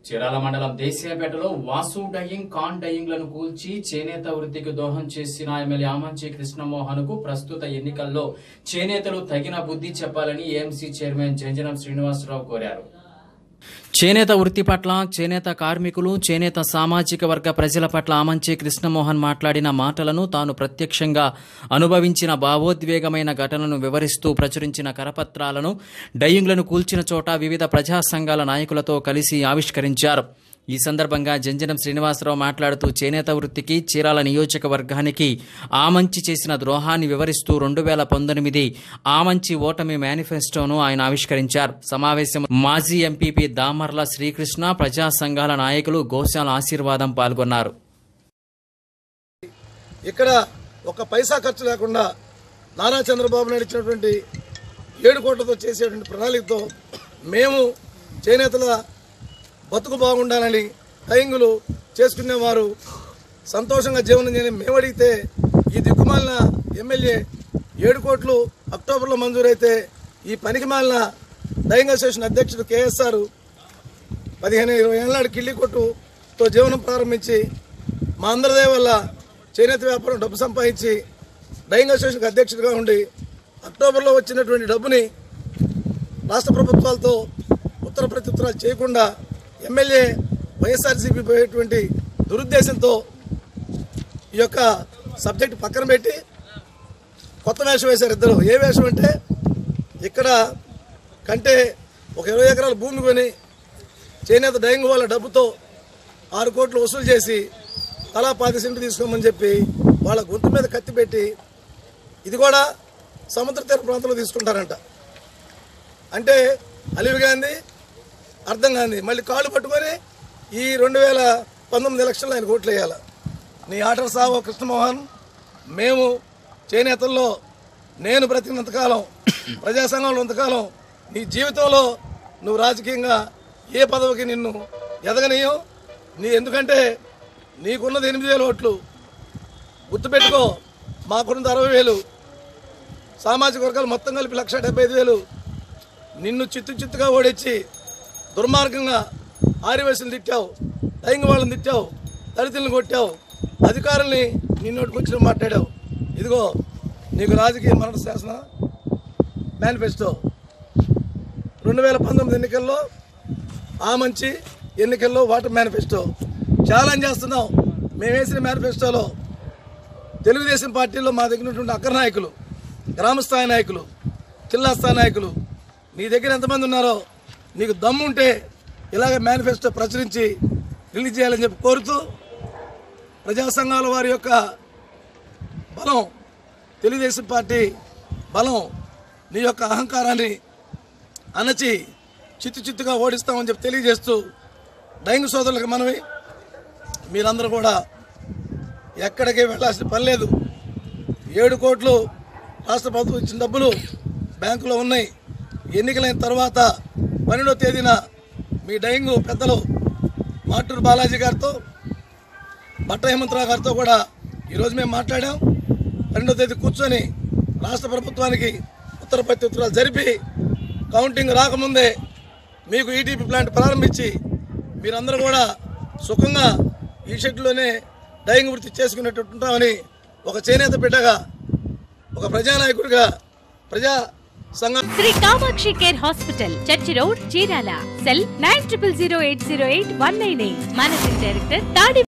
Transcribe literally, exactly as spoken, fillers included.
చీరాల మండలం దేశీయపేటలో వాసు డయింగ్ కాన్ డయింగ్లను కూల్చి చేనేత వృత్తికి దోహం చేసిన ఎమ్మెల్యే ఆమంచి కృష్ణమోహన్ కు ప్రస్తుత ఎన్నికల్లో చేనేతలు తగిన బుద్ధి చెప్పాలని ఏఎంసీ చైర్మన్ జంజనం శ్రీనివాసరావు కోరారు. చేనేత వృత్తి పట్ల, చేనేత కార్మికులు, చేనేత సామాజిక వర్గ ప్రజల పట్ల ఆమంచి కృష్ణమోహన్ మాట్లాడిన మాటలను తాను ప్రత్యక్షంగా అనుభవించిన భావోద్వేగమైన ఘటనను వివరిస్తూ ప్రచురించిన కరపత్రాలను డయింగ్లను కూల్చిన చోట వివిధ ప్రజా సంఘాల నాయకులతో కలిసి ఆవిష్కరించారు. ఈ సందర్భంగా జంజనం శ్రీనివాసరావు మాట్లాడుతూ చేనేత వృత్తికి, చీరాల నియోజకవర్గానికి ఆమంచి చేసిన ద్రోహాన్ని వివరిస్తూ రెండు వేల పంతొమ్మిది ఆమంచి ఓటమి మేనిఫెస్టోను ఆయన ఆవిష్కరించారు. సమావేశం మాజీ ఎంపీపీ దామర్ల శ్రీకృష్ణ, ప్రజా సంఘాల నాయకులు, గోశాల ఆశీర్వాదం పాల్గొన్నారు. ఇక్కడ ఒక పైసా ఖర్చు లేకుండా నారా చంద్రబాబు నాయుడు ఇచ్చినటువంటి ఏడు కోట్లతో చేసేటువంటి ప్రణాళికతో మేము చేనేతల బతుకు బాగుండాలని డయింగులు చేసుకునేవారు సంతోషంగా జీవనం చేయని మేము అడిగితే ఈ దిక్కుమాలిన ఎమ్మెల్యే ఏడు కోట్లు అక్టోబర్లో మంజూరైతే ఈ పనికి మాలిన డయింగ్ అసోసియేషన్ అధ్యక్షుడు కేఎస్ఆర్ పదిహేను ఇరవై ఏళ్ళ కిళ్ళి కొట్టుతో జీవనం ప్రారంభించి మా అందరిదే వల్ల చేనేత వ్యాపారం డబ్బు సంపాదించి డయింగ్ అసోసియేషన్కి అధ్యక్షుడిగా ఉండి అక్టోబర్లో వచ్చినటువంటి డబ్బుని రాష్ట్ర ప్రభుత్వాలతో ఉత్తర ప్రత్యుత్తరాలు చేయకుండా ఎమ్మెల్యే వైఎస్ఆర్సీపీ పోయేటువంటి దురుద్దేశంతో ఈ యొక్క సబ్జెక్ట్ పక్కన పెట్టి కొత్త వేషం వేశారు ఇద్దరు. ఏ వేషం అంటే ఇక్కడ కంటే ఒక ఇరవై ఎకరాల భూమి కొని చేనేత డయింగ్ వాళ్ళ డబ్బుతో ఆరు కోట్లు వసూలు చేసి తలా పది సెంట్లు తీసుకోమని చెప్పి వాళ్ళ గొంతు మీద కత్తి పెట్టి ఇది కూడా సముద్ర తీర ప్రాంతంలో తీసుకుంటారంట. అంటే అలివి గాంధీ అర్థం కాంది మళ్ళీ కాళ్ళు పట్టుకొని ఈ రెండు వేల పంతొమ్మిది ఎలక్షన్లో ఆయన ఓట్లు వేయాలి. నీ ఆటల సావో కృష్ణమోహన్, మేము చేనేతల్లో నేను బ్రతికినంతకాలం, ప్రజా సంఘంలో ఉన్నంతకాలం నీ జీవితంలో నువ్వు రాజకీయంగా ఏ పదవికి నిన్ను ఎదగనీయం. నీ ఎందుకంటే నీకున్నది ఎనిమిది వేలు ఓట్లు, గుర్తుపెట్టుకో. మాకున్నది అరవై వేలు, సామాజిక వర్గాలు మొత్తం కలిపి లక్ష డెబ్బై ఐదు వేలు. నిన్ను చిత్తు చిత్తుగా ఓడించి దుర్మార్గంగా ఆర్యవేసులు తిట్టావు, డయింగ్ వాళ్ళని తిట్టావు, దళితులను కొట్టావు, అధికారుల్ని నిన్నోటికి వచ్చిన మాట్లాడావు. ఇదిగో నీకు రాజకీయ మరణ శాసన మేనిఫెస్టో. రెండు వేల పంతొమ్మిది ఎన్నికల్లో ఆమంచి ఎన్నికల్లో వాటర్ మేనిఫెస్టో ఛాలెంజ్ చేస్తున్నాం. మేము వేసిన మేనిఫెస్టోలో తెలుగుదేశం పార్టీలో మా దగ్గర ఉన్నటువంటి అగ్ర నాయకులు, గ్రామస్థాయి నాయకులు, జిల్లా స్థాయి నాయకులు నీ దగ్గర ఎంతమంది ఉన్నారో నీకు దమ్ముంటే ఇలాగ మేనిఫెస్టో ప్రచురించి రిలీజ్ చేయాలని చెప్పి కోరుతూ, ప్రజా సంఘాల వారి యొక్క బలం, తెలుగుదేశం పార్టీ బలం, నీ యొక్క అహంకారాన్ని అణచి చిత్తు చిత్తుగా ఓడిస్తామని చెప్పి తెలియజేస్తూ, డయింగ్ సోదరులకు మనవి, మీరందరూ కూడా ఎక్కడికి వెళ్ళాల్సిన పని లేదు. ఏడు కోట్లు రాష్ట్ర ప్రభుత్వం ఇచ్చిన డబ్బులు బ్యాంకులో ఉన్నాయి. ఎన్నికలైన తర్వాత పన్నెండో తేదీన మీ డయింగ్ పెద్దలు మాటూరు బాలాజీ గారితో, బట్ట హేమంతరావు గారితో కూడా ఈరోజు మేము మాట్లాడాం. పన్నెండో తేదీ కూర్చొని రాష్ట్ర ప్రభుత్వానికి ఉత్తర ప్రత్యుత్తరాలు జరిపి కౌంటింగ్ రాకముందే మీకు ఈటీపీ ప్లాంట్ ప్రారంభించి మీరందరూ కూడా సుఖంగా ఈ షెడ్లోనే డయింగ్ వృత్తి చేసుకునేటట్టు ఉంటామని ఒక చేనేత బిడ్డగా, ఒక ప్రజానాయకుడిగా, ప్రజా Shri Kamakshi care hospital, church road, Chirala. Cell nine triple zero eight zero eight one nine eight. Managing director తాడి